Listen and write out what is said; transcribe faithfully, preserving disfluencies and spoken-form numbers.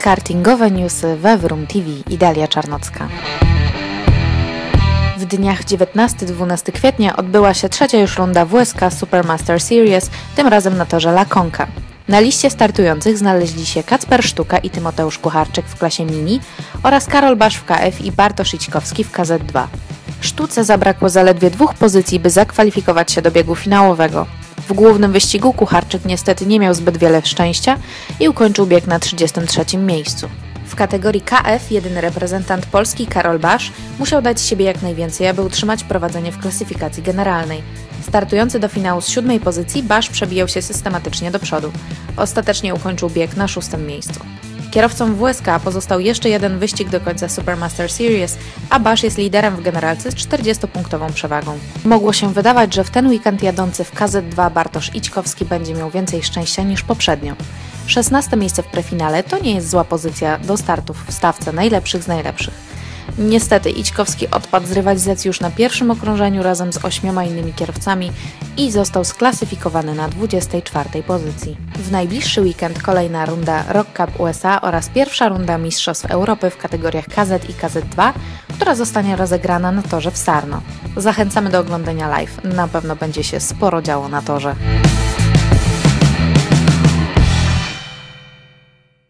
Kartingowe newsy we Vroom T V i Dalia Czarnocka. W dniach dziewiętnastego do dwunastego kwietnia odbyła się trzecia już runda W S K Supermaster Series, tym razem na torze La Conca. Na liście startujących znaleźli się Kacper Sztuka i Tymoteusz Kucharczyk w klasie mini oraz Karol Basz w K F i Bartosz Ićkowski w K Z dwa. Sztuce zabrakło zaledwie dwóch pozycji, by zakwalifikować się do biegu finałowego. W głównym wyścigu Kucharczyk niestety nie miał zbyt wiele szczęścia i ukończył bieg na trzydziestym trzecim miejscu. W kategorii K F jedyny reprezentant Polski Karol Basz musiał dać z siebie jak najwięcej, aby utrzymać prowadzenie w klasyfikacji generalnej. Startujący do finału z siódmej pozycji, Basz przebijał się systematycznie do przodu. Ostatecznie ukończył bieg na szóstym miejscu. Kierowcom W S K pozostał jeszcze jeden wyścig do końca Supermaster Series, a Basz jest liderem w generalce z czterdziestopunktową przewagą. Mogło się wydawać, że w ten weekend jadący w K Z dwa Bartosz Ićkowski będzie miał więcej szczęścia niż poprzednio. szesnaste miejsce w prefinale to nie jest zła pozycja do startów w stawce najlepszych z najlepszych. Niestety Ićkowski odpadł z rywalizacji już na pierwszym okrążeniu razem z ośmioma innymi kierowcami i został sklasyfikowany na dwudziestej czwartej pozycji. W najbliższy weekend kolejna runda Rock Cup U S A oraz pierwsza runda Mistrzostw Europy w kategoriach K Z i K Z dwa, która zostanie rozegrana na torze w Sarno. Zachęcamy do oglądania live, na pewno będzie się sporo działo na torze.